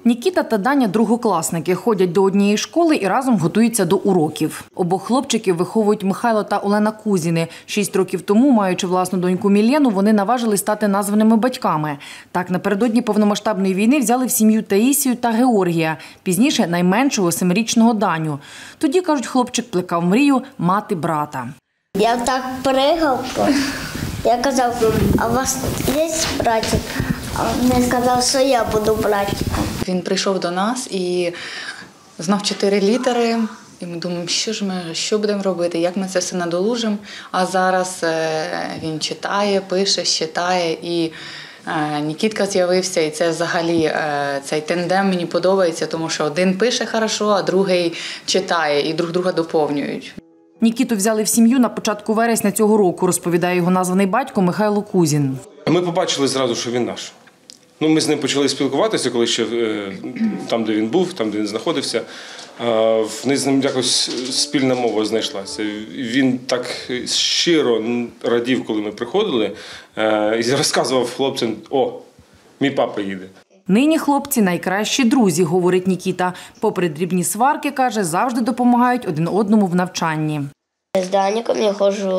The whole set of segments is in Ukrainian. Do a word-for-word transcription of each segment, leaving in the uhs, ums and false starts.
Нікіта та Даня – другокласники, ходять до однієї школи і разом готуються до уроків. Обох хлопчиків виховують Михайло та Олена Кузіни. Шість років тому, маючи власну доньку Мілену, вони наважились стати названими батьками. Так, напередодні повномасштабної війни взяли в сім'ю Таїсію та Георгія, пізніше найменшого семирічного Даню. Тоді, кажуть, хлопчик плекав мрію мати брата. Я так пригав, я казав, а у вас є братик? А він сказав, що я буду братиком. Він прийшов до нас і знав чотири літери. І ми думаємо, що ж ми, що будемо робити, як ми це все надолужимо. А зараз він читає, пише, читає, і Нікітка з'явився, і це взагалі, цей тандем мені подобається, тому що один пише хорошо, а другий читає, і друг друга доповнюють. Нікіту взяли в сім'ю на початку вересня цього року, розповідає його названий батько Михайло Кузін. Ми побачили зразу, що він наш. Ну, ми з ним почали спілкуватися, коли ще там, де він був, там, де він знаходився. В них з ним якось спільна мова знайшлася. Він так щиро радів, коли ми приходили, і розказував хлопцям: «О, мій папа їде». Нині хлопці – найкращі друзі, говорить Нікіта. Попри дрібні сварки, каже, завжди допомагають один одному в навчанні. З Даніком я ходжу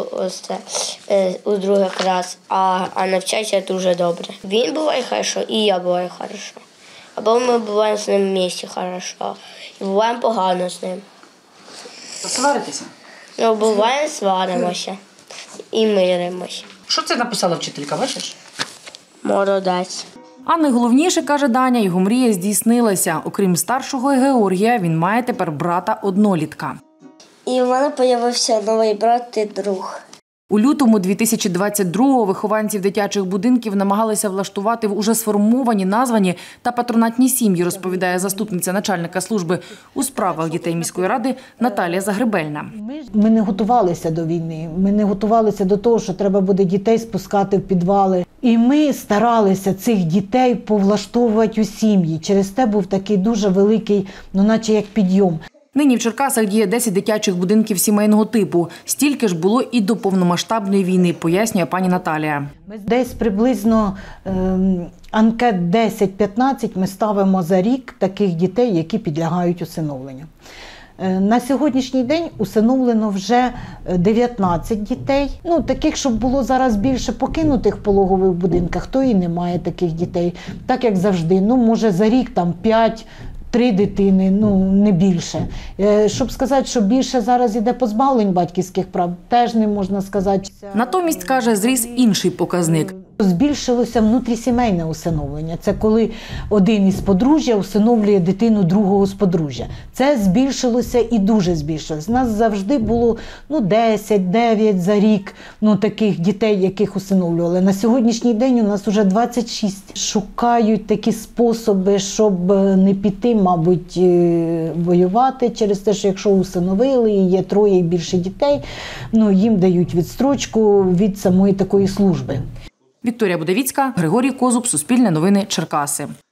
у другий клас, а, а навчаюся дуже добре. Він буває хорошо, і я буваю хорошо. Або ми буваємо з ним в місті хорошо, і буваємо погано з ним. Сваритеся? Ну, буває, сваримося і миримося. Що це написала вчителька, бачиш? Молодець. А найголовніше, каже Даня, його мрія здійснилася. Окрім старшого Георгія, він має тепер брата-однолітка. І в мене з'явився новий брат і друг. У лютому дві тисячі двадцять другого вихованців дитячих будинків намагалися влаштувати в уже сформовані, названі та патронатні сім'ї, розповідає заступниця начальника служби у справах дітей міської ради Наталія Загребельна. Ми не готувалися до війни, ми не готувалися до того, що треба буде дітей спускати в підвали. І ми старалися цих дітей повлаштовувати у сім'ї. Через те був такий дуже великий, ну наче як підйом. Нині в Черкасах діє десять дитячих будинків сімейного типу. Стільки ж було і до повномасштабної війни, пояснює пані Наталія. Десь приблизно е, анкет десять-п'ятнадцять ми ставимо за рік таких дітей, які підлягають усиновленню. Е, на сьогоднішній день усиновлено вже дев'ятнадцять дітей. Ну, таких, щоб було зараз більше покинутих в пологових будинках, то і немає таких дітей. Так, як завжди, ну, може за рік там п'ять, три дитини, ну не більше. Щоб сказати, що більше зараз іде позбавлень батьківських прав, теж не можна сказати. Натомість, каже, зріс інший показник. Збільшилося внутрісімейне усиновлення. Це коли один із подружжя усиновлює дитину другого з подружжя. Це збільшилося і дуже збільшилося. У нас завжди було ну, десять-дев'ять за рік ну, таких дітей, яких усиновлювали. На сьогоднішній день у нас вже двадцять шість. Шукають такі способи, щоб не піти, мабуть, воювати через те, що якщо усиновили і є троє і більше дітей, ну, їм дають відстрочку від самої такої служби. Вікторія Будавіцька, Григорій Козуб, Суспільне новини, Черкаси.